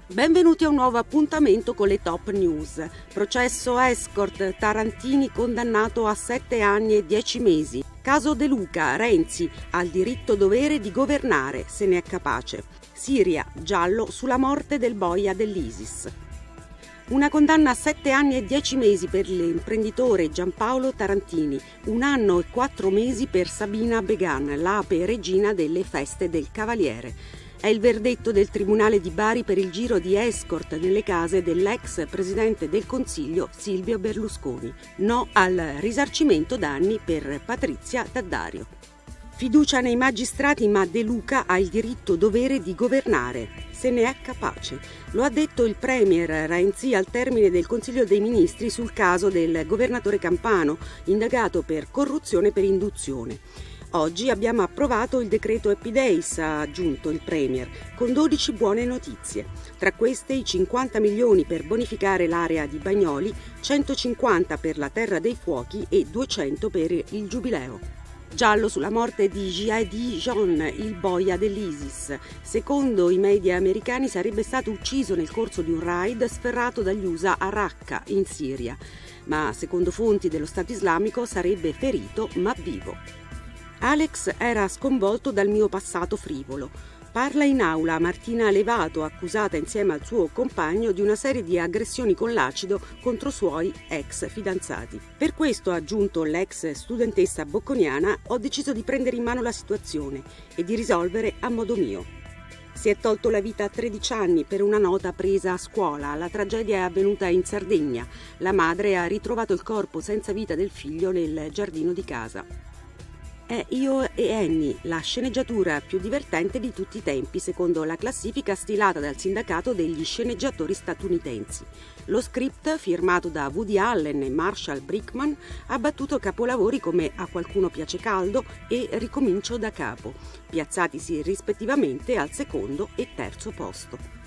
Benvenuti a un nuovo appuntamento con le top news. Processo escort, Tarantini condannato a 7 anni e 10 mesi. Caso De Luca, Renzi ha il diritto-dovere di governare, se ne è capace. Siria, giallo sulla morte del boia dell'ISIS. Una condanna a 7 anni e 10 mesi per l'imprenditore Giampaolo Tarantini, 1 anno e 4 mesi per Sabina Beghan, l'ape regina delle feste del Cavaliere. È il verdetto del Tribunale di Bari per il giro di escort nelle case dell'ex presidente del Consiglio Silvio Berlusconi. No al risarcimento danni per Patrizia Daddario. Fiducia nei magistrati, ma De Luca ha il diritto-dovere di governare. Se ne è capace. Lo ha detto il premier Renzi al termine del Consiglio dei Ministri sul caso del governatore campano, indagato per corruzione per induzione. Oggi abbiamo approvato il decreto Happy Days, ha aggiunto il premier, con 12 buone notizie. Tra queste i 50 milioni per bonificare l'area di Bagnoli, 150 per la Terra dei Fuochi e 200 per il Giubileo. Giallo sulla morte di Jihadi John, il boia dell'ISIS. Secondo i media americani sarebbe stato ucciso nel corso di un raid sferrato dagli USA a Raqqa, in Siria. Ma secondo fonti dello Stato islamico sarebbe ferito ma vivo. Alex era sconvolto dal mio passato frivolo. Parla in aula Martina Levato, accusata insieme al suo compagno di una serie di aggressioni con l'acido contro suoi ex fidanzati. Per questo, ha aggiunto l'ex studentessa bocconiana, ho deciso di prendere in mano la situazione e di risolvere a modo mio. Si è tolto la vita a 13 anni per una nota presa a scuola. La tragedia è avvenuta in Sardegna. La madre ha ritrovato il corpo senza vita del figlio nel giardino di casa. È Io e Annie, la sceneggiatura più divertente di tutti i tempi, secondo la classifica stilata dal sindacato degli sceneggiatori statunitensi. Lo script, firmato da Woody Allen e Marshall Brickman, ha battuto capolavori come A qualcuno piace caldo e Ricomincio da capo, piazzatisi rispettivamente al secondo e terzo posto.